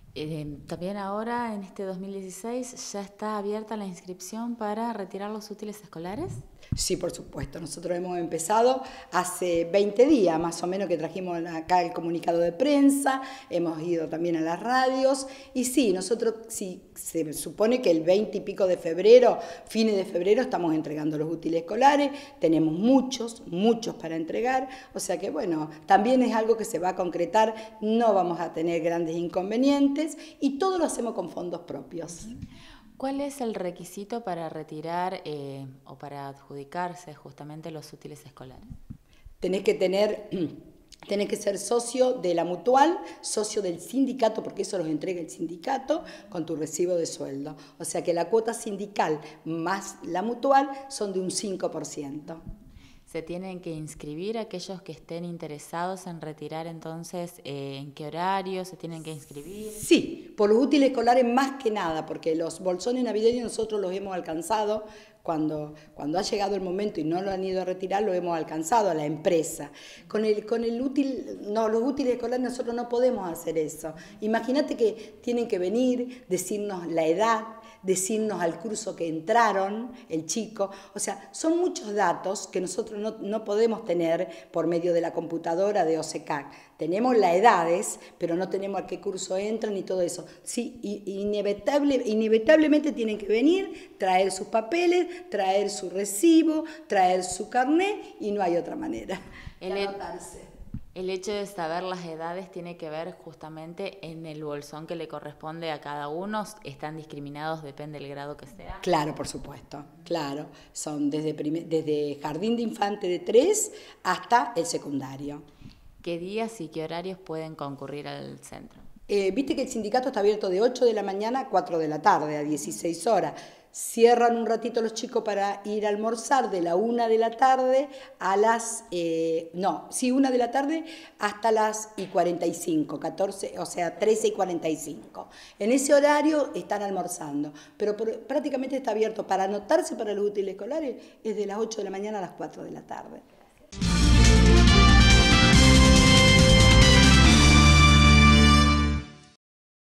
También ahora, en este 2016, ya está abierta la inscripción para retirar los útiles escolares. Sí, por supuesto. Nosotros hemos empezado hace 20 días, más o menos, que trajimos acá el comunicado de prensa, hemos ido también a las radios, y sí, nosotros, sí, se supone que el 20 y pico de febrero, fines de febrero, estamos entregando los útiles escolares, tenemos muchos para entregar, o sea que bueno, también es algo que se va a concretar, no vamos a tener grandes inconvenientes, y todo lo hacemos con fondos propios. ¿Cuál es el requisito para retirar o para adjudicarse justamente los útiles escolares? Tenés que tener, tenés que ser socio de la mutual, socio del sindicato, porque eso los entrega el sindicato con tu recibo de sueldo. O sea que la cuota sindical más la mutual son de un 5%. ¿Se tienen que inscribir aquellos que estén interesados en retirar entonces? ¿En qué horario se tienen que inscribir? Sí, por los útiles escolares más que nada, porque los bolsones navideños nosotros los hemos alcanzado cuando ha llegado el momento y no lo han ido a retirar, lo hemos alcanzado a la empresa. Con el útil, no, los útiles escolares nosotros no podemos hacer eso. Imagínate que tienen que venir, decirnos la edad, decirnos al curso que entraron, el chico, o sea, son muchos datos que nosotros no podemos tener por medio de la computadora de OSECAC. Tenemos las edades, pero no tenemos a qué curso entran y todo eso. Sí, inevitablemente tienen que venir, traer sus papeles, traer su recibo, traer su carnet y no hay otra manera de anotarse. El hecho de saber las edades tiene que ver justamente en el bolsón que le corresponde a cada uno. ¿Están discriminados? Depende del grado que sea. Claro, por supuesto, claro. Son desde jardín de infante de 3 hasta el secundario. ¿Qué días y qué horarios pueden concurrir al centro? Viste que el sindicato está abierto de 8 de la mañana a 4 de la tarde, a 16 horas. Cierran un ratito los chicos para ir a almorzar de la 1 de la tarde a las... 1 de la tarde hasta las 45, 14, o sea, 13 y 45. En ese horario están almorzando, pero prácticamente está abierto para anotarse para los útiles escolares, es de las 8 de la mañana a las 4 de la tarde.